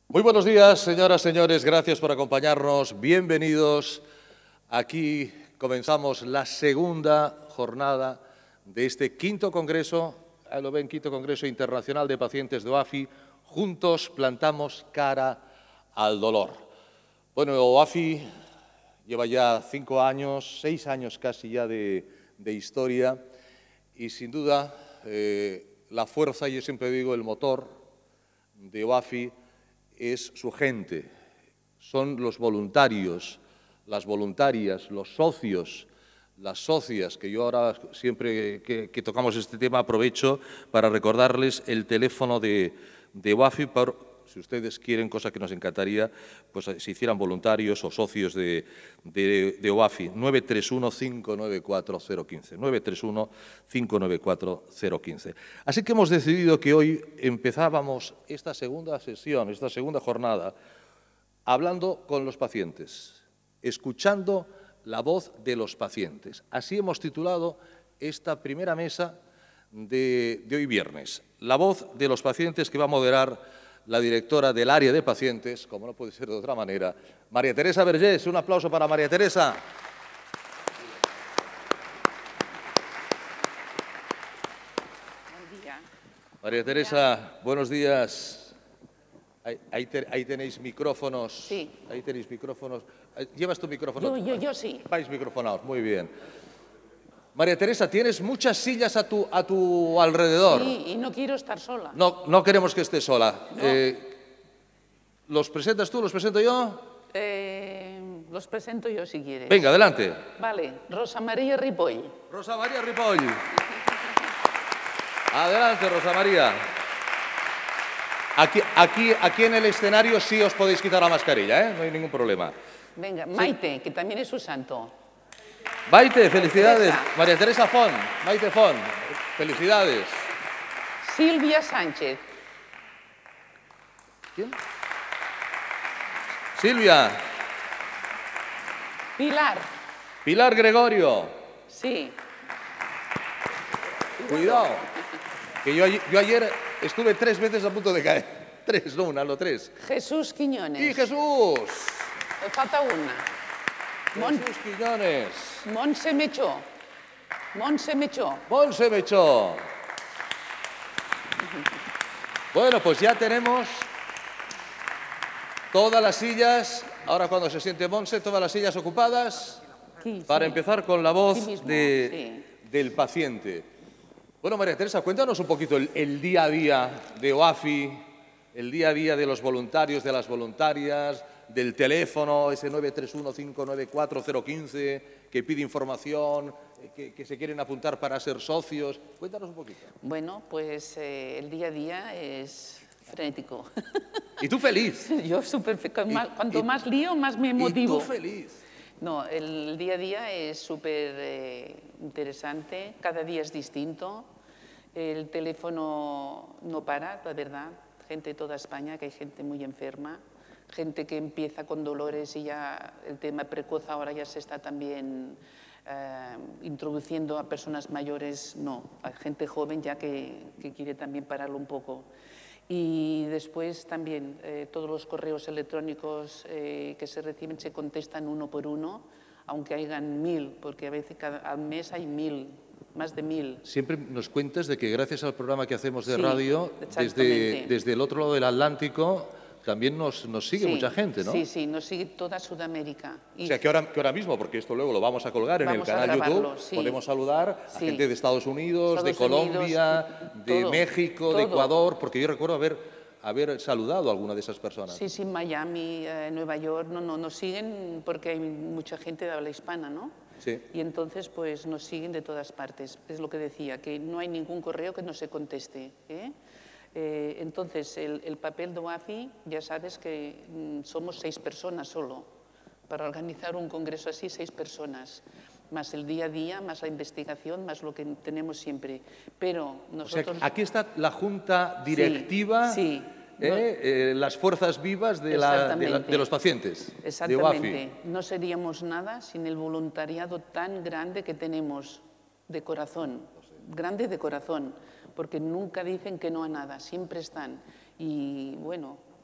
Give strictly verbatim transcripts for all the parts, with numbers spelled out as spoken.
Muy buenos días, señoras, señores. Gracias por acompañarnos. Bienvenidos. Aquí comenzamos la segunda jornada de este quinto congreso, ahí lo ven, quinto congreso internacional de pacientes de O A F I. Juntos plantamos cara al dolor. Bueno, O A F I lleva ya cinco años, seis años casi ya de, de historia y sin duda eh, la fuerza, yo siempre digo, el motor de O A F I es su gente, son los voluntarios, las voluntarias, los socios, las socias, que yo ahora siempre que, que tocamos este tema aprovecho para recordarles el teléfono de, de O A F I, por, si ustedes quieren, cosa que nos encantaría, pues si hicieran voluntarios o socios de, de, de O A F I, nueve tres uno, cinco nueve cuatro, cero uno cinco, nueve tres uno, cinco nueve cuatro, cero uno cinco. Así que hemos decidido que hoy empezábamos esta segunda sesión, esta segunda jornada, hablando con los pacientes, escuchando la voz de los pacientes. Así hemos titulado esta primera mesa de, de hoy viernes. La voz de los pacientes que va a moderar la directora del área de pacientes, como no puede ser de otra manera, María Teresa Vergés. Un aplauso para María Teresa. Buen día. María Teresa, buenos días. Ahí, ahí, te, ahí tenéis micrófonos. Sí. Ahí tenéis micrófonos. ¿Llevas tu micrófono? Yo, yo, yo sí. Vais microfonados, muy bien. María Teresa, tienes muchas sillas a tu, a tu alrededor. Sí, y no quiero estar sola. No, no queremos que estés sola. No. Eh, ¿Los presentas tú, los presento yo? Eh, los presento yo si quieres. Venga, adelante. Vale, Rosa María Ripoll. Rosa María Ripoll. Adelante, Rosa María. Aquí, aquí, aquí en el escenario sí os podéis quitar la mascarilla, ¿eh? No hay ningún problema. Venga, Maite, que también es su santo. Maite, felicidades. Teresa. María Teresa Font, Maite Font, felicidades. Silvia Sánchez. ¿Quién? Silvia. Pilar. Pilar Gregorio. Sí. Cuidado, que yo, yo ayer estuve tres veces a punto de caer. Tres, no una, no tres. Jesús Quiñones. ¡Y Jesús! Me falta una. Mon Jesús Quiñones. Montse Mechó. Montse Mechó. Monse Mechó. Bueno, pues ya tenemos todas las sillas, ahora cuando se siente Monse, todas las sillas ocupadas, Aquí, para sí. empezar con la voz Aquí mismo, de, sí. del paciente. Bueno, María Teresa, cuéntanos un poquito el, el día a día de O A F I, el día a día de los voluntarios, de las voluntarias, del teléfono, ese nueve tres uno, cinco nueve cuatro, cero uno cinco, que pide información, que, que se quieren apuntar para ser socios. Cuéntanos un poquito. Bueno, pues eh, el día a día es frenético. ¿Y tú feliz? Yo súper fe- con Y- más- Cuanto y- más lío, más me ¿Y motivo. tú feliz? No, el día a día es súper eh, interesante, cada día es distinto. El teléfono no para, la verdad. Gente de toda España, que hay gente muy enferma, gente que empieza con dolores y ya el tema precoz ahora ya se está también eh, introduciendo a personas mayores, no, a gente joven ya que, que quiere también pararlo un poco. Y después también eh, todos los correos electrónicos eh, que se reciben se contestan uno por uno, aunque hayan mil, porque a veces cada, al mes hay mil, más de mil. Siempre nos cuentas de que gracias al programa que hacemos de Sí, radio, desde, exactamente. desde el otro lado del Atlántico, también nos, nos sigue Sí, mucha gente, ¿no? Sí, sí, nos sigue toda Sudamérica. O sea, que ahora, que ahora mismo, porque esto luego lo vamos a colgar en el Vamos a canal grabarlo, YouTube, sí. podemos saludar a Sí. gente de Estados Unidos, de Estados Unidos, Colombia, de todo, México, de todo. Ecuador, porque yo recuerdo haber, haber saludado a alguna de esas personas. Sí, sí, Miami, eh, Nueva York, no, no, nos siguen porque hay mucha gente de habla hispana, ¿no? Sí. Y entonces, pues, nos siguen de todas partes. Es lo que decía, que no hay ningún correo que no se conteste, ¿eh? Eh, entonces, el, el papel de O A F I, ya sabes que mm, somos seis personas solo. Para organizar un congreso así, seis personas. Más el día a día, más la investigación, más lo que tenemos siempre. Pero O sea, nosotros... que aquí está la junta directiva, sí, ¿eh? no- Eh, las fuerzas vivas de, la- de, la- Exactamente. de los pacientes de O A F I. Exactamente. No seríamos nada sin el voluntariado tan grande que tenemos de corazón, grande de corazón, porque nunca dicen que no a nada, siempre están. Y bueno,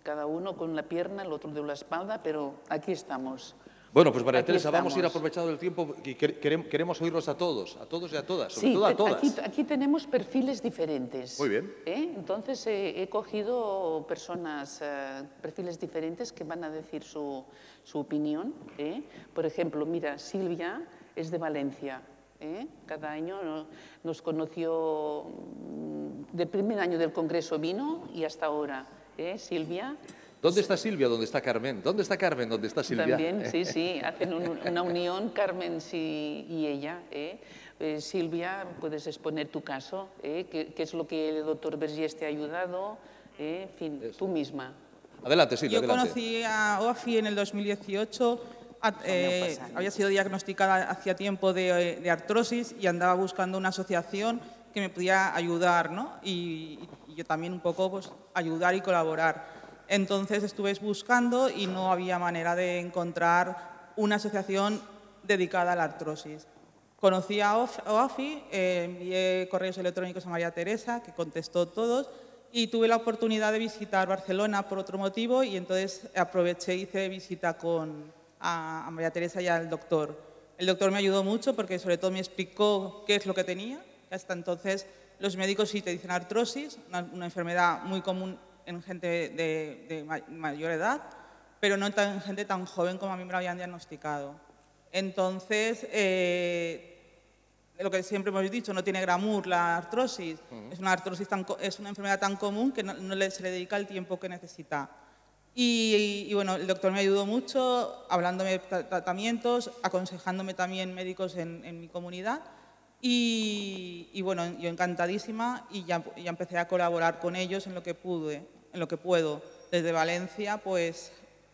cada uno con la pierna, el otro de la espalda, pero aquí estamos. Bueno, pues María Aquí Teresa, estamos. vamos a ir aprovechando el tiempo y queremos, queremos oírlos a todos, a todos y a todas, sobre Sí, todo a todas. Aquí, aquí tenemos perfiles diferentes. Muy bien. ¿eh? Entonces eh, he cogido personas, eh, perfiles diferentes que van a decir su, su opinión. ¿eh? Por ejemplo, mira, Silvia es de Valencia. ¿eh? Cada año nos conoció, del primer año del Congreso vino y hasta ahora. ¿eh? Silvia. ¿Dónde está Silvia? ¿Dónde está Carmen? ¿Dónde está Carmen? ¿Dónde está Silvia? También, sí, sí, hacen un, una unión Carmen sí, y ella. ¿eh? Eh, Silvia, puedes exponer tu caso, ¿eh? ¿Qué, ¿Qué es lo que el doctor Vergés te ha ayudado? ¿eh? En fin, Eso. Tú misma. Adelante, Silvia, Yo adelante. conocí a O A F I en el dos mil dieciocho. Eh, había sido diagnosticada hacía tiempo de, de artrosis y andaba buscando una asociación que me pudiera ayudar, ¿no? Y, y yo también un poco pues, ayudar y colaborar. Entonces estuve buscando y no había manera de encontrar una asociación dedicada a la artrosis. Conocí a O A F I, eh, envié correos electrónicos a María Teresa, que contestó todos, y tuve la oportunidad de visitar Barcelona por otro motivo y entonces aproveché y hice visita con, a, a María Teresa y al doctor. El doctor me ayudó mucho porque sobre todo me explicó qué es lo que tenía. Hasta entonces los médicos sí te dicen artrosis, una, una enfermedad muy común en gente de, de mayor edad, pero no en gente tan joven como a mí me lo habían diagnosticado. Entonces, eh, lo que siempre hemos dicho, no tiene glamour la artrosis, uh-huh. es, una artrosis tan, es una enfermedad tan común que no, no le, se le dedica el tiempo que necesita. Y, y, y bueno, el doctor me ayudó mucho, hablándome de tratamientos, aconsejándome también médicos en, en mi comunidad. Y, y bueno, yo encantadísima y ya, ya empecé a colaborar con ellos en lo que pude, en lo que puedo. Desde Valencia, pues,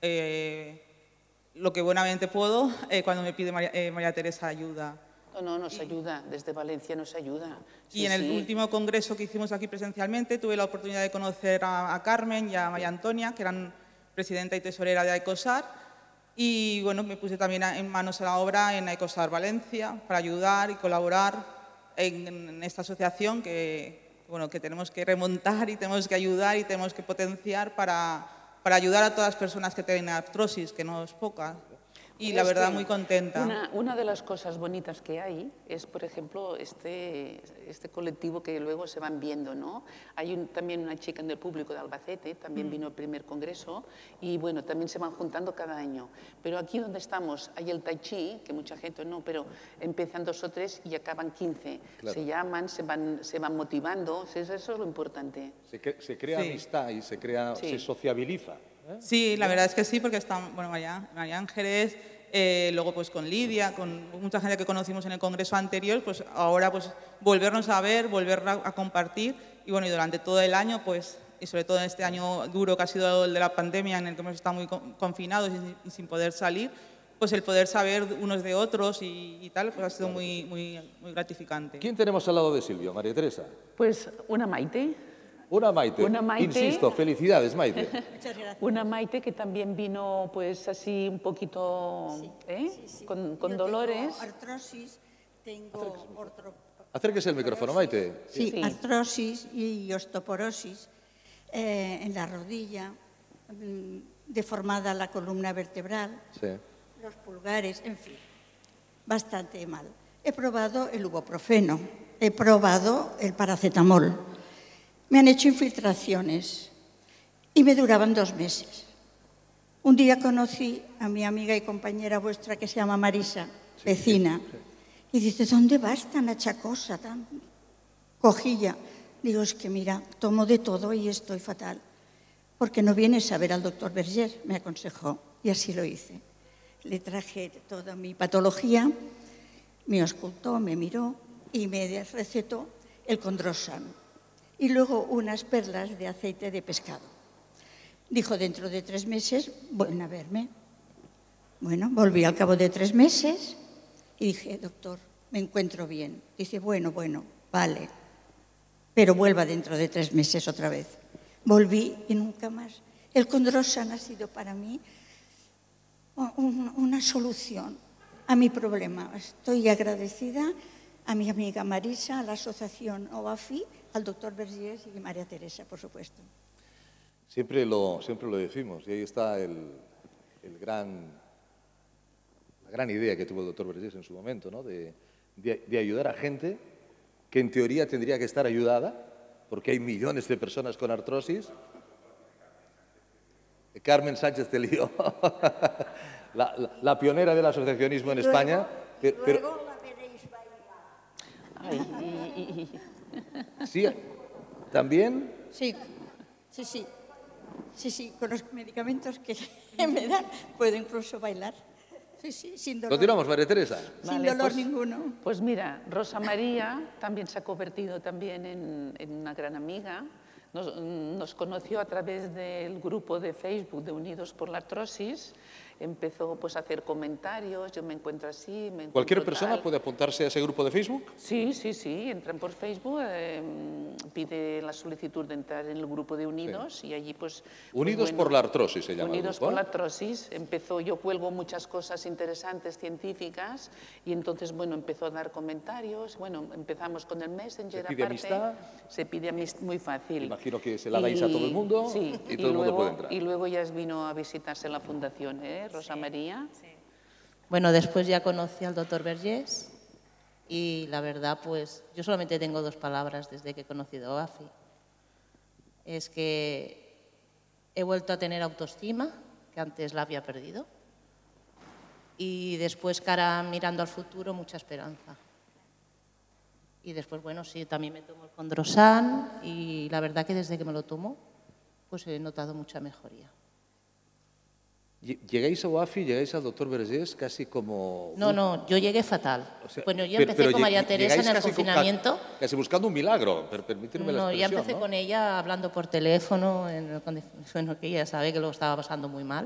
eh, lo que buenamente puedo eh, cuando me pide María, eh, María Teresa ayuda. No, no, nos ayuda, desde Valencia nos ayuda. Sí, y en el sí. último congreso que hicimos aquí presencialmente tuve la oportunidad de conocer a, a Carmen y a María Antonia, que eran presidenta y tesorera de AECOSAR. Y bueno, me puse también en manos a la obra en AECOSAR Valencia para ayudar y colaborar en, en esta asociación que, bueno, que tenemos que remontar y tenemos que ayudar y tenemos que potenciar para, para ayudar a todas las personas que tienen artrosis, que no es poca. Y la verdad, muy contenta. Una, una de las cosas bonitas que hay es, por ejemplo, este, este colectivo que luego se van viendo, ¿no? Hay un, también una chica en el público de Albacete, también mm. vino al primer congreso, y bueno, también se van juntando cada año. Pero aquí donde estamos hay el Tai Chi, que mucha gente no, pero empiezan dos o tres y acaban quince. Claro. Se llaman, se van, se van motivando, eso es lo importante. Se, cre se crea sí. amistad y se, crea, sí. se sociabiliza. ¿Eh? Sí, la verdad es que sí, porque están, bueno, María, María Ángeles, eh, luego pues con Lidia, con mucha gente que conocimos en el congreso anterior, pues ahora pues volvernos a ver, volver a, a compartir y bueno, y durante todo el año pues, y sobre todo en este año duro que ha sido el de la pandemia en el que hemos estado muy confinados y, y sin poder salir, pues el poder saber unos de otros y, y tal, pues ha sido muy, muy, muy gratificante. ¿Quién tenemos al lado de Silvia, María Teresa? Pues una Maite. Una Maite. Una Maite. Insisto, felicidades, Maite. Muchas gracias. Una Maite que también vino, pues, así un poquito, sí, ¿eh? Sí, sí. Con, con Yo dolores. Tengo artrosis, tengo ortro... Acérquese el micrófono, Maite. Sí, sí. Artrosis y osteoporosis eh, en la rodilla, deformada la columna vertebral, sí. los pulgares, en fin, bastante mal. He probado el ibuprofeno, he probado el paracetamol. Me han hecho infiltraciones y me duraban dos meses. Un día conocí a mi amiga y compañera vuestra que se llama Marisa, sí, vecina, sí, sí. y dice, ¿dónde vas tan achacosa, tan cojilla? Digo, es que mira, tomo de todo y estoy fatal. ¿Por qué no vienes a ver al doctor Vergés? Me aconsejó y así lo hice. Le traje toda mi patología, me auscultó, me miró y me recetó el Condrosan. Y luego unas perlas de aceite de pescado. Dijo, dentro de tres meses, vuelven a verme. Bueno, volví al cabo de tres meses y dije, doctor, me encuentro bien. Dice, bueno, bueno, vale, pero vuelva dentro de tres meses otra vez. Volví y nunca más. El Condrosan ha sido para mí una solución a mi problema. Estoy agradecida a mi amiga Marisa, a la asociación O A F I, al doctor Vergés y a María Teresa, por supuesto. Siempre lo, siempre lo decimos, y ahí está el, el gran, la gran idea que tuvo el doctor Vergés en su momento, ¿no? de, de, de ayudar a gente que en teoría tendría que estar ayudada, porque hay millones de personas con artrosis. Carmen Sánchez de Lío, la, la, la pionera del asociacionismo en España. Luego, pero, luego la veréis bailar. Ay, sí, también. Sí, sí, sí. Sí, sí, con los medicamentos que me dan puedo incluso bailar. Sí, sí, sin dolor. Continuamos, María Teresa. Sin Vale, dolor pues, ninguno. Pues mira, Rosa María también se ha convertido también en, en una gran amiga. Nos, nos conoció a través del grupo de Facebook de Unidos por la Artrosis. Empezó pues, a hacer comentarios, yo me encuentro así, me encuentro ¿Cualquier persona tal. puede apuntarse a ese grupo de Facebook? Sí, sí, sí, entran por Facebook, eh, pide la solicitud de entrar en el grupo de Unidos Sí. y allí pues... Unidos pues, bueno, por la Artrosis se llama el Unidos grupo, por ¿eh? la Artrosis. Empezó, yo cuelgo muchas cosas interesantes, científicas, y entonces, bueno, empezó a dar comentarios. Bueno, empezamos con el Messenger. ¿Se pide aparte, amistad? Se pide amistad, muy fácil. Imagino que se la dais a todo el mundo sí, y todo el mundo luego, puede entrar. Y luego ya vino a visitarse la fundación, ¿eh? Rosa Sí, María. sí. Bueno, después ya conocí al doctor Vergés y la verdad, pues yo solamente tengo dos palabras desde que he conocido a OAFI. Es que he vuelto a tener autoestima, que antes la había perdido, y después, cara mirando al futuro, mucha esperanza. Y después, bueno, sí, también me tomo el Condrosan y la verdad que desde que me lo tomo, pues he notado mucha mejoría. ¿Llegáis a OAFI, llegáis al doctor Vergés casi como... No, un- no, yo llegué fatal. o sea, bueno, yo pero- empecé pero con lleg- María Teresa en llegáis el casi con- confinamiento. Casi buscando un milagro, per- permíteme la No, ya expresión, empecé ¿no? con ella hablando por teléfono, en el condi- bueno, que ella sabe que lo estaba pasando muy mal.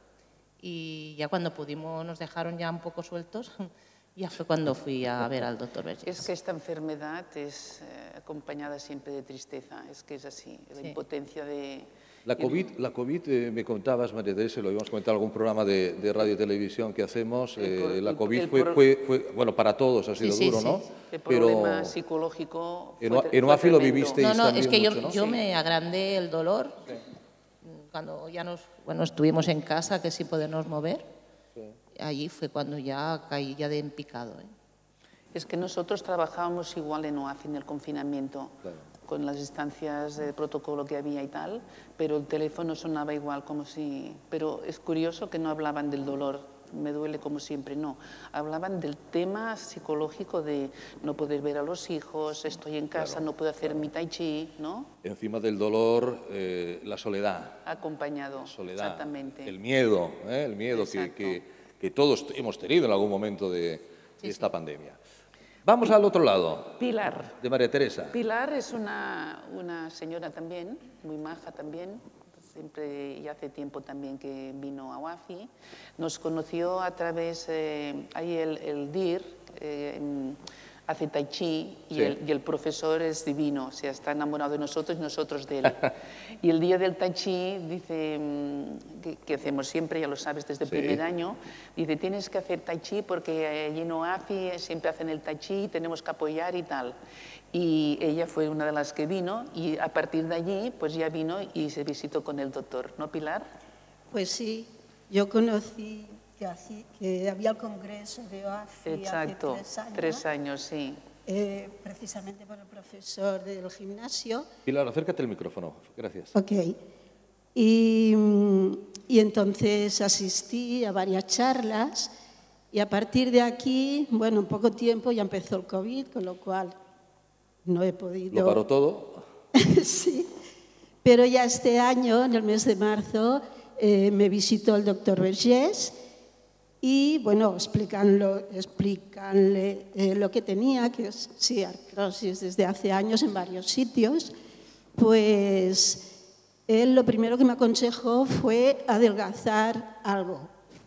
Y ya cuando pudimos, nos dejaron ya un poco sueltos, ya fue cuando fui a ver al doctor Vergés. Es que esta enfermedad es eh, acompañada siempre de tristeza, es que es así, la Sí. impotencia de... La COVID, la COVID eh, me contabas, María Teresa, lo habíamos comentado en algún programa de, de radio y televisión que hacemos, El eh, pro- la el- COVID el fue, pro- fue, fue, bueno, para todos ha sido sí, duro, sí. ¿no? El Pero problema psicológico fue, en, O- tre- en fue OAFI lo tremendo. vivisteis No, no, también es que yo, mucho, ¿no? yo Sí. me agrandé el dolor cuando ya nos, bueno, estuvimos en casa, que sin podernos mover. Allí fue cuando ya caí ya de en picado. ¿eh? Es que nosotros trabajábamos igual en OAFI en el confinamiento, Claro. con las distancias de protocolo que había y tal, pero el teléfono sonaba igual como si... Pero es curioso que no hablaban del dolor, me duele como siempre, no. Hablaban del tema psicológico de no poder ver a los hijos, estoy en casa, Claro, no puedo hacer mi tai chi, ¿no? Encima del dolor, eh, la soledad. Acompañado, soledad, exactamente. el miedo, ¿eh? el miedo que, Exacto. que, que todos hemos tenido en algún momento de, de esta pandemia. Vamos al otro lado, Pilar. de María Teresa. Pilar es una, una señora también, muy maja también, siempre y hace tiempo también que vino a OAFI. Nos conoció a través, eh, ahí el, el D I R eh, hace tai chi y, Sí. el, y el profesor es divino, o sea, está enamorado de nosotros y nosotros de él. Y el día del tai chi dice, mm, que, que hacemos siempre, ya lo sabes desde el Sí. primer año, dice, tienes que hacer tai chi porque allí en OAFI siempre hacen el tai chi, tenemos que apoyar y tal. Y ella fue una de las que vino y a partir de allí pues ya vino y se visitó con el doctor, ¿no, Pilar? Pues sí, yo conocí que, así, que había el congreso de OAFI Exacto, hace tres años, tres años, sí. eh, precisamente por el profesor del gimnasio. Pilar, acércate el micrófono, gracias. Ok. Y, mm, y entonces asistí a varias charlas y a partir de aquí, bueno, en poco tiempo ya empezó el COVID, con lo cual no he podido... Lo paró todo. Sí, pero ya este año, en el mes de marzo, eh, me visitó el doctor Vergés y, bueno, explicanlo, explicanle eh, lo que tenía, que es, sí, artrosis desde hace años en varios sitios, pues él lo primero que me aconsejó fue adelgazar algo.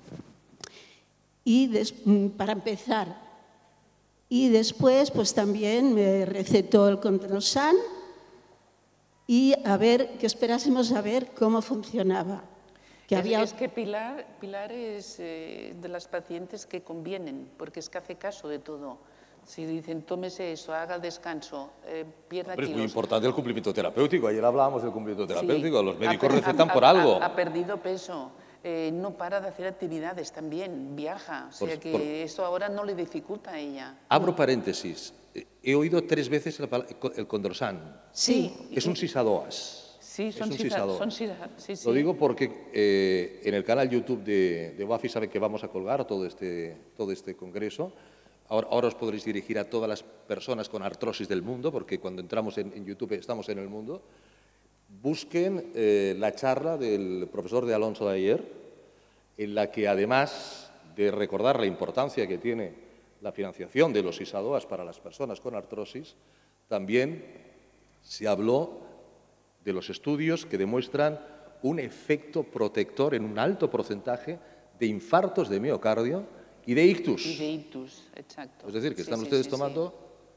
Y des, para empezar, y después pues también me recetó el Condrosan y a ver, que esperásemos a ver cómo funcionaba. Que Es, había... es que Pilar, Pilar es eh, de las pacientes que convienen, porque es que hace caso de todo. Si dicen, tómese eso, haga el descanso, eh, pierda Pero kilos. es muy importante el cumplimiento terapéutico. Ayer hablábamos del cumplimiento terapéutico. Sí. Los médicos Ha- recetan ha- por ha- algo. Ha, ha perdido peso, eh, no para de hacer actividades también, viaja. O sea Por- que por- eso ahora no le dificulta a ella. Abro paréntesis. He oído tres veces el, el condrosan. Sí. Es un sisadoas. Sí, son es un sisa- sisadoas. son sisa- sí, sí. Lo digo porque eh, en el canal YouTube de, de Buffy saben que vamos a colgar todo este, todo este congreso. Ahora, ahora os podréis dirigir a todas las personas con artrosis del mundo, porque cuando entramos en, en YouTube estamos en el mundo. Busquen eh, la charla del profesor de Alonso de ayer, en la que además de recordar la importancia que tiene la financiación de los ISADOAS para las personas con artrosis, también se habló de los estudios que demuestran un efecto protector en un alto porcentaje de infartos de miocardio y de ictus. Y de ictus, exacto. Es decir, que Sí, están sí, ustedes sí, tomando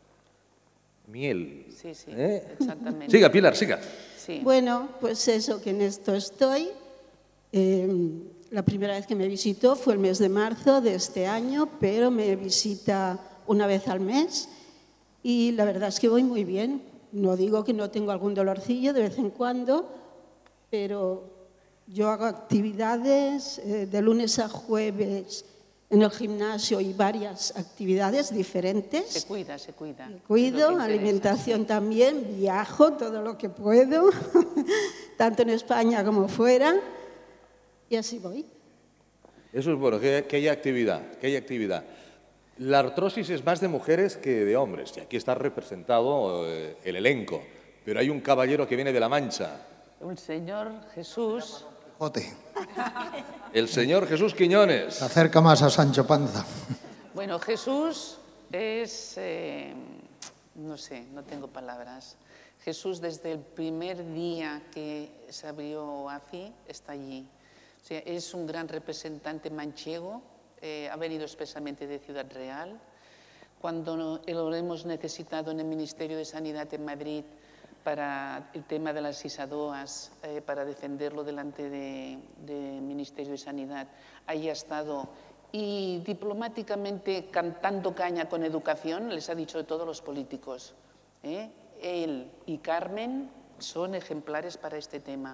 miel. Sí, sí, ¿Eh? exactamente. Siga, Pilar, siga. Sí. Bueno, pues eso, que en esto estoy. Eh, la primera vez que me visitó fue el mes de marzo de este año, pero me visita una vez al mes y la verdad es que voy muy bien. No digo que no tengo algún dolorcillo de vez en cuando, pero yo hago actividades eh, de lunes a jueves en el gimnasio y varias actividades diferentes. Se cuida, se cuida. Me Es lo cuido, que interesa, alimentación sí. también, viajo todo lo que puedo, tanto en España como fuera, y así voy. Eso es bueno, que, que haya actividad, que haya actividad. La artrosis es más de mujeres que de hombres, y aquí está representado eh, el elenco, pero hay un caballero que viene de La Mancha, Un señor Jesús. Jote, el señor Jesús Quiñones. se acerca más a Sancho Panza. Bueno, Jesús es, eh, no sé, no tengo palabras. Jesús desde el primer día que se abrió A F I está allí. O sea, es un gran representante manchego, eh, ha venido expresamente de Ciudad Real. Cuando lo hemos necesitado en el Ministerio de Sanidad en Madrid para el tema de las ISADOAS, eh, para defenderlo delante del de Ministerio de Sanidad, ahí ha estado. Y diplomáticamente cantando caña con educación, les ha dicho de todos los políticos. ¿eh? Él y Carmen son ejemplares para este tema.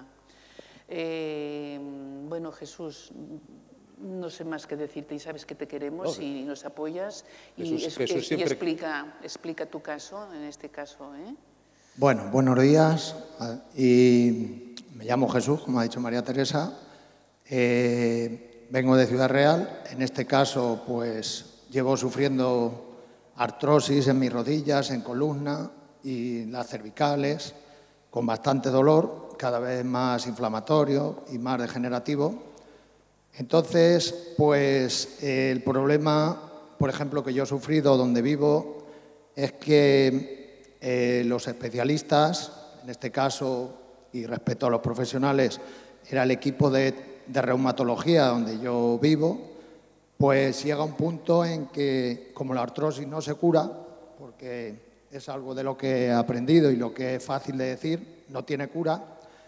Eh, bueno, Jesús, no sé más que decirte y sabes que te queremos no, y nos apoyas Jesús, y, es, Jesús y siempre... explica, explica tu caso, en este caso. ¿eh? Bueno, buenos días. Y me llamo Jesús, como ha dicho María Teresa. Eh, vengo de Ciudad Real. En este caso, pues llevo sufriendo artrosis en mis rodillas, en columna y las cervicales, con bastante dolor, cada vez más inflamatorio y más degenerativo. Entonces, pues eh, el problema, por ejemplo, que yo he sufrido donde vivo, es que eh, los especialistas, en este caso, y respecto a los profesionales, era el equipo de, de reumatología donde yo vivo, pues llega un punto en que, como la artrosis no se cura, porque es algo de lo que he aprendido y lo que es fácil de decir, no tiene cura,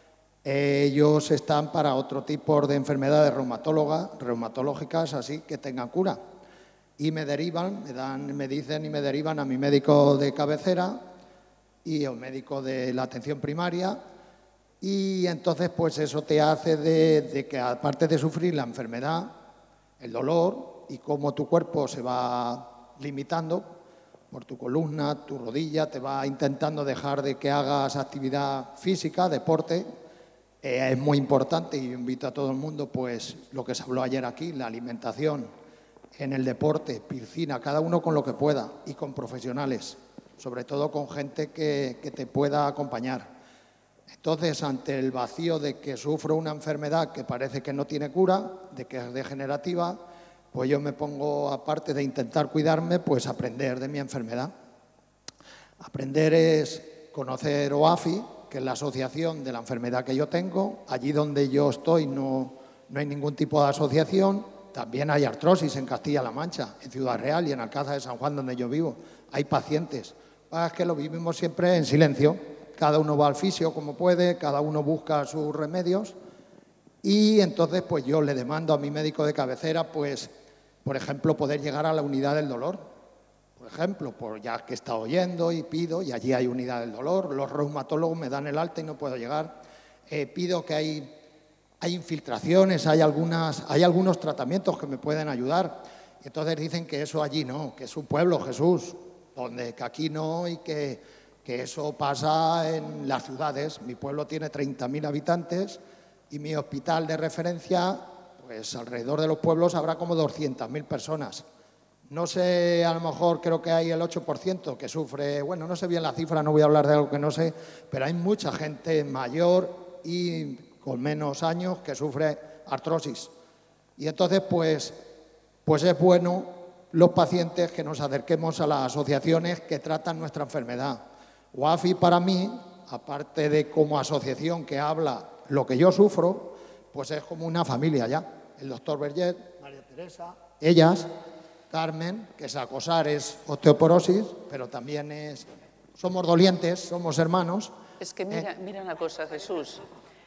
ellos están para otro tipo de enfermedades reumatólogas, reumatológicas, así que tengan cura. Y me derivan, me, dan, me dicen y me derivan a mi médico de cabecera y al médico de la atención primaria. Y entonces, pues eso te hace de, de que, aparte de sufrir la enfermedad, el dolor y cómo tu cuerpo se va limitando por tu columna, tu rodilla, te va intentando dejar de que hagas actividad física, deporte. Eh, es muy importante y invito a todo el mundo, pues lo que se habló ayer aquí, la alimentación en el deporte, piscina, cada uno con lo que pueda y con profesionales, sobre todo con gente que, que te pueda acompañar. Entonces, ante el vacío de que sufro una enfermedad que parece que no tiene cura, de que es degenerativa, pues yo me pongo, aparte de intentar cuidarme, pues aprender de mi enfermedad. Aprender es conocer O A F I, que es la asociación de la enfermedad que yo tengo. Allí donde yo estoy no, no hay ningún tipo de asociación. También hay artrosis en Castilla-La Mancha, en Ciudad Real y en Alcázar de San Juan, donde yo vivo. Hay pacientes. Es que lo vivimos siempre en silencio. Cada uno va al fisio como puede, cada uno busca sus remedios. Y entonces pues yo le demando a mi médico de cabecera, pues, por ejemplo, poder llegar a la unidad del dolor. Por ejemplo, por ya que he estado oyendo y pido, y allí hay unidad del dolor, los reumatólogos me dan el alta y no puedo llegar. Eh, pido que hay, hay infiltraciones, hay, algunas, hay algunos tratamientos que me pueden ayudar. Y entonces dicen que eso allí no, que es un pueblo, Jesús, donde que aquí no y que, que eso pasa en las ciudades. Mi pueblo tiene treinta mil habitantes y mi hospital de referencia, pues alrededor de los pueblos habrá como doscientas mil personas. No sé, a lo mejor creo que hay el ocho por ciento que sufre, bueno, no sé bien la cifra, no voy a hablar de algo que no sé, pero hay mucha gente mayor y con menos años que sufre artrosis. Y entonces, pues, pues es bueno los pacientes que nos acerquemos a las asociaciones que tratan nuestra enfermedad. WAFI para mí, aparte de como asociación que habla lo que yo sufro, pues es como una familia ya. El doctor Vergés, María Teresa, ellas, Carmen, que es acosar, es osteoporosis, pero también es, somos dolientes, somos hermanos. Es que mira, eh. mira una cosa, Jesús.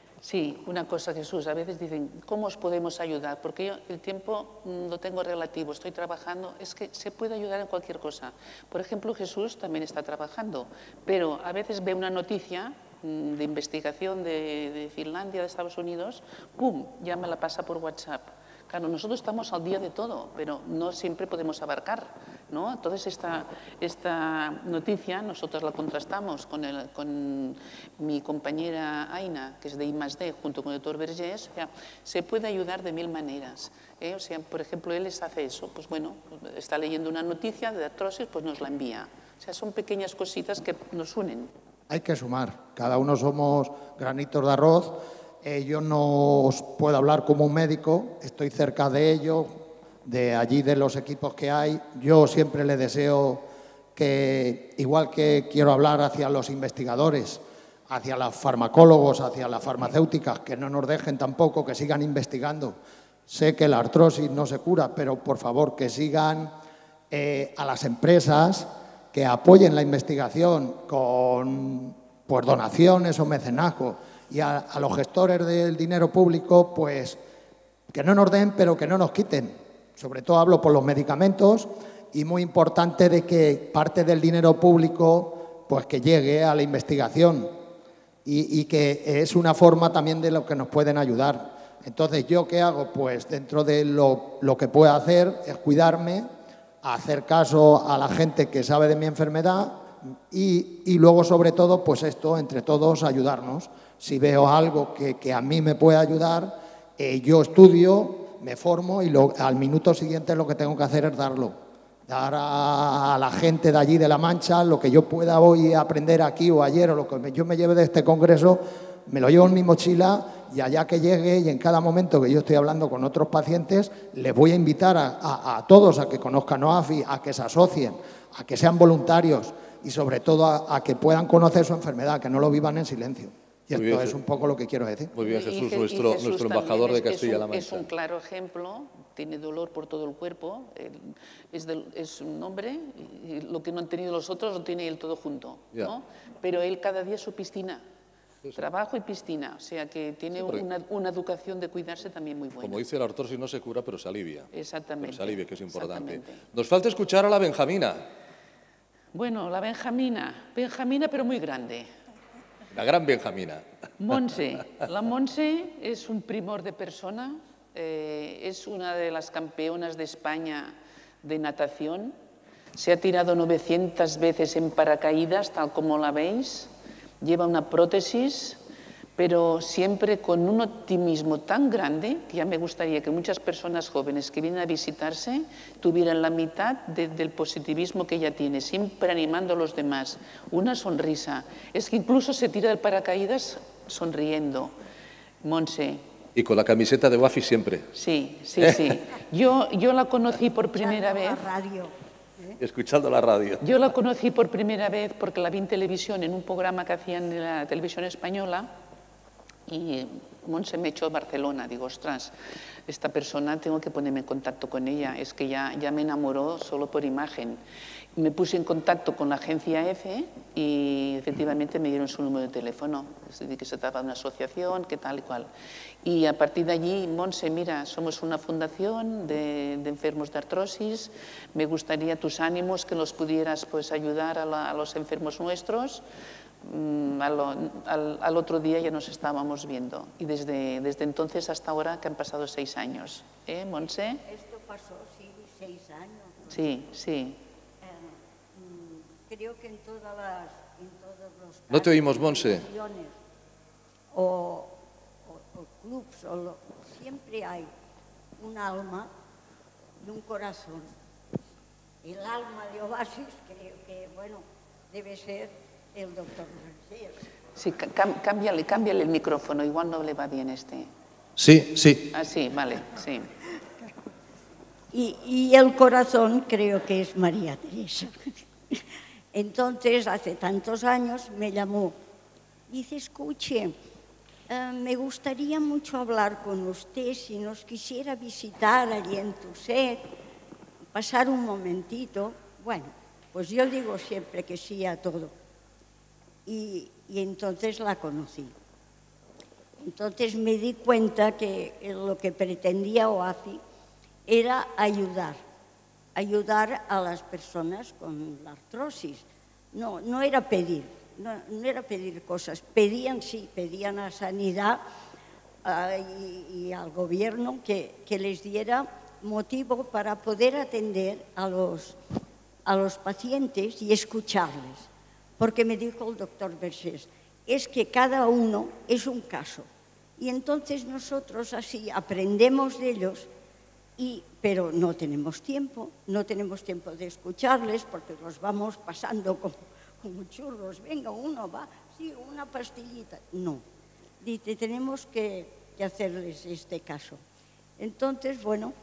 Sí, una cosa, Jesús. A veces dicen, ¿cómo os podemos ayudar? Porque yo el tiempo lo tengo relativo, estoy trabajando. Es que se puede ayudar en cualquier cosa. Por ejemplo, Jesús también está trabajando, pero a veces ve una noticia de investigación de, de Finlandia, de Estados Unidos, ¡pum!, ya me la pasa por WhatsApp. Claro, nosotros estamos al día de todo, pero no siempre podemos abarcar, ¿no? Entonces, esta, esta noticia nosotros la contrastamos con, el, con mi compañera Aina, que es de I más D, junto con el doctor Vergés. O sea, se puede ayudar de mil maneras, ¿eh? O sea, por ejemplo, él les hace eso, pues bueno, está leyendo una noticia de artrosis, pues nos la envía. O sea, son pequeñas cositas que nos unen. Hay que sumar, cada uno somos granitos de arroz. Eh, yo no os puedo hablar como un médico, estoy cerca de ello, de allí de los equipos que hay. Yo siempre le deseo que, igual que quiero hablar hacia los investigadores, hacia los farmacólogos, hacia las farmacéuticas, que no nos dejen tampoco, que sigan investigando. Sé que la artrosis no se cura, pero por favor que sigan eh, a las empresas, que apoyen la investigación con pues, donaciones o mecenazgo. Y a, a los gestores del dinero público, pues que no nos den, pero que no nos quiten. Sobre todo hablo por los medicamentos y muy importante de que parte del dinero público pues que llegue a la investigación y, y que es una forma también de lo que nos pueden ayudar. Entonces, ¿yo qué hago? Pues dentro de lo, lo que puedo hacer es cuidarme, hacer caso a la gente que sabe de mi enfermedad y, y luego, sobre todo, pues esto, entre todos, ayudarnos. Si veo algo que, que a mí me puede ayudar, eh, yo estudio, me formo y lo, al minuto siguiente lo que tengo que hacer es darlo. Dar a, a la gente de allí, de La Mancha, lo que yo pueda hoy aprender aquí o ayer o lo que me, yo me lleve de este congreso, me lo llevo en mi mochila y allá que llegue y en cada momento que yo estoy hablando con otros pacientes, les voy a invitar a, a, a todos a que conozcan OAFI, a que se asocien, a que sean voluntarios y sobre todo a, a que puedan conocer su enfermedad, que no lo vivan en silencio. Y esto es un poco lo que quiero decir. Muy bien, Jesús, y, nuestro, y Jesús nuestro embajador de Castilla-La Mancha. Es un claro ejemplo, tiene dolor por todo el cuerpo, es, del, es un hombre, y lo que no han tenido los otros lo tiene él todo junto, ¿no? Pero él cada día su piscina, sí, sí. Trabajo y piscina, o sea que tiene sí, una, una educación de cuidarse también muy buena. Como dice, la artrosis no se cura, pero se alivia. Exactamente. Pero se alivia, que es importante. Nos falta escuchar a la Benjamina. Bueno, la Benjamina, Benjamina pero muy grande. La gran Benjamina. Monse. La Monse es un primor de persona, eh, es una de las campeonas de España de natación. Se ha tirado novecientas veces en paracaídas, tal como la veis. Lleva una prótesis, pero siempre con un optimismo tan grande que ya me gustaría que muchas personas jóvenes que vienen a visitarse tuvieran la mitad de, del positivismo que ella tiene, siempre animando a los demás. Una sonrisa. Es que incluso se tira del paracaídas sonriendo. Monse. Y con la camiseta de WAFI siempre. Sí, sí, sí. Yo, yo la conocí por primera vez. Radio. Escuchando la radio. Yo la conocí por primera vez porque la vi en televisión, en un programa que hacían en la televisión española. Y Monse me echó a Barcelona. Digo, ostras, esta persona tengo que ponerme en contacto con ella. Es que ya, ya me enamoró solo por imagen. Me puse en contacto con la agencia EFE y efectivamente me dieron su número de teléfono. Es decir, que se trataba de una asociación, que tal y cual. Y a partir de allí, Monse, mira, somos una fundación de, de enfermos de artrosis. Me gustaría tus ánimos, que los pudieras pues, ayudar a, la, a los enfermos nuestros. Mm, al, al, al otro día ya nos estábamos viendo. Y desde, desde entonces hasta ahora, que han pasado seis años. ¿Eh, Monse? Esto pasó, sí, seis años. ¿No? Sí, sí. Creo que en todas las... En todos los no te oímos, Monse. O, o, o clubs, o lo, siempre hay un alma y un corazón. El alma de Oasis creo que, bueno, debe ser el doctor Vergés. Sí, cámbiale, cámbiale el micrófono, igual no le va bien este. Sí, sí. Ah, sí, vale, sí. Y, y el corazón creo que es María Teresa. Entonces, hace tantos años me llamó. Dice, escuche, eh, me gustaría mucho hablar con usted si nos quisiera visitar allí en Tuset, pasar un momentito. Bueno, pues yo digo siempre que sí a todo. Y, y entonces la conocí. Entonces me di cuenta que lo que pretendía OAFI era ayudar. ayudar a las personas con la artrosis. No, no era pedir, no, no era pedir cosas. Pedían, sí, pedían a Sanidad uh, y, y al gobierno que, que les diera motivo para poder atender a los, a los pacientes y escucharles. Porque me dijo el doctor Vergés, es que cada uno es un caso. Y entonces nosotros así aprendemos de ellos. Y, pero no tenemos tiempo, no tenemos tiempo de escucharles porque los vamos pasando como, como churros. Venga, uno va, sí, una pastillita. No, dice, tenemos que, que hacerles este caso. Entonces, bueno,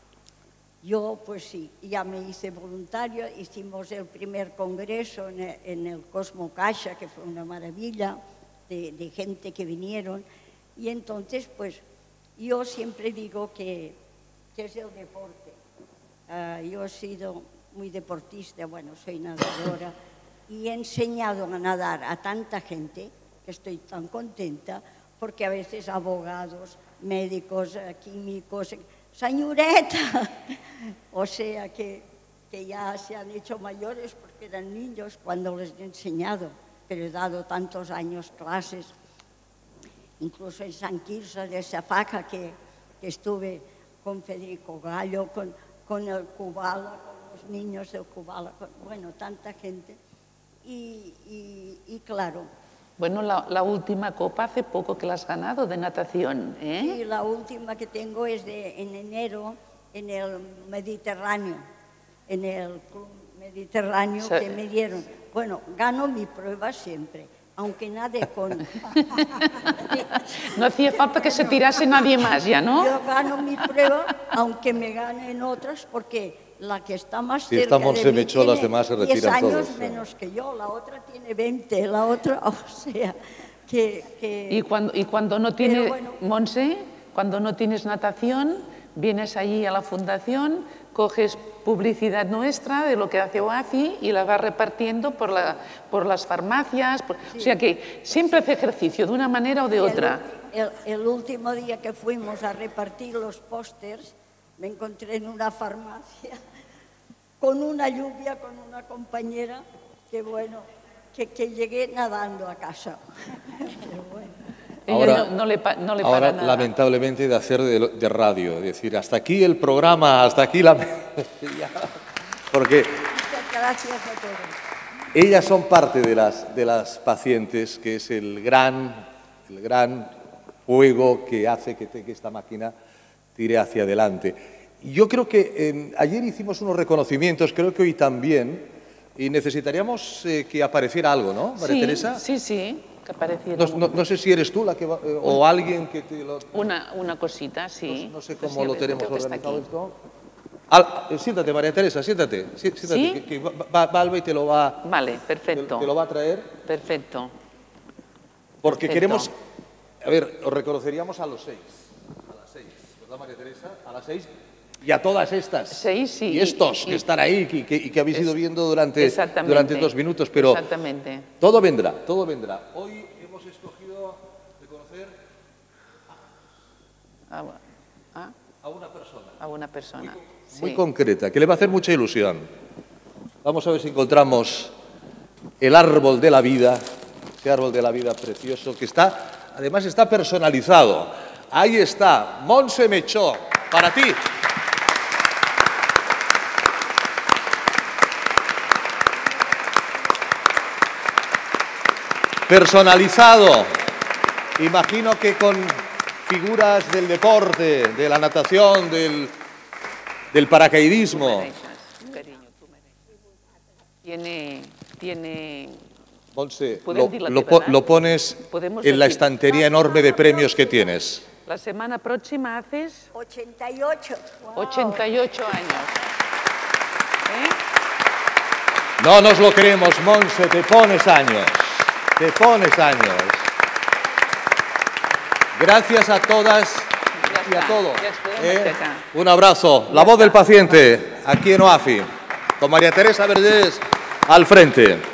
yo pues sí, ya me hice voluntario, hicimos el primer congreso en el, en el Cosmo Caixa, que fue una maravilla de, de gente que vinieron. Y entonces, pues, yo siempre digo que que es el deporte. Uh, yo he sido muy deportista, bueno, soy nadadora, y he enseñado a nadar a tanta gente que estoy tan contenta, porque a veces abogados, médicos, químicos, señorita, o sea que, que ya se han hecho mayores porque eran niños cuando les he enseñado, pero he dado tantos años clases, incluso en San Quirze de Safaja, que, que estuve con Federico Gallo, con, con el Kubala, con los niños del Kubala, con, bueno, tanta gente. Y, y, y claro. Bueno, la, la última copa hace poco que la has ganado de natación, ¿eh? Sí, la última que tengo es de, en enero en el Mediterráneo, en el Club Mediterráneo, o sea, que me dieron. Bueno, gano mi prueba siempre. Aunque nade con... No hacía falta que se tirase nadie más ya, ¿no? Yo gano mi prueba, aunque me ganen otras, porque la que está más si cerca estamos de se mí echó, las demás se retiran diez años todos, menos que yo, la otra tiene veinte, la otra, o sea, que... que... Y, cuando, y cuando no tienes, bueno, Monse, cuando no tienes natación, vienes allí a la fundación, coges publicidad nuestra de lo que hace OAFI y la vas repartiendo por, la, por las farmacias. Por, sí. O sea que siempre hace ejercicio de una manera o de otra. El, el, el último día que fuimos a repartir los pósters, me encontré en una farmacia con una lluvia, con una compañera, que bueno, que, que llegué nadando a casa. Pero bueno. Ahora, no, no le, no le ahora para nada. lamentablemente, de hacer de, de radio, es decir, hasta aquí el programa, hasta aquí la... Porque muchas gracias a todos. Ellas son parte de las, de las pacientes, que es el gran, el gran fuego que hace que, te, que esta máquina tire hacia adelante. Yo creo que eh, ayer hicimos unos reconocimientos, creo que hoy también, y necesitaríamos eh, que apareciera algo, ¿no, María sí, Teresa? Sí, sí. Que apareciera no, no, no sé si eres tú la que va, eh, o un, alguien que te lo... Una, una cosita, sí. No, no sé cómo pues lo sí, tenemos organizado está esto. Al, eh, siéntate, María Teresa, siéntate. siéntate ¿Sí? que, que va, va Alba y te lo va, vale, perfecto. Te, te lo va a traer. Perfecto. Porque perfecto. queremos A ver, os reconoceríamos a los seis. A las seis, ¿verdad, María Teresa? A las seis. Y a todas estas. Seis, sí. Y estos y, que están ahí y que, y que habéis es, ido viendo durante, durante dos minutos. Pero exactamente. Todo vendrá, todo vendrá. Hoy hemos escogido de conocer a, a, a una persona. A una persona. Muy, sí. muy concreta, que le va a hacer mucha ilusión. Vamos a ver si encontramos el árbol de la vida, ese árbol de la vida precioso, que está, además está personalizado. Ahí está, Montse Mechó, para ti. Personalizado. Imagino que con figuras del deporte, de la natación, del, del paracaidismo. Tiene, tiene... Montse, lo, lo, lo pones en la estantería enorme de premios que tienes. La semana próxima haces... ochenta y ocho. Wow. ochenta y ocho años. ¿Eh? No nos lo creemos, Montse, te pones años. Te pones años. Gracias a todas y a todos. ¿Eh? Un abrazo. La voz del paciente, aquí en OAFI, con María Teresa Vergés al frente.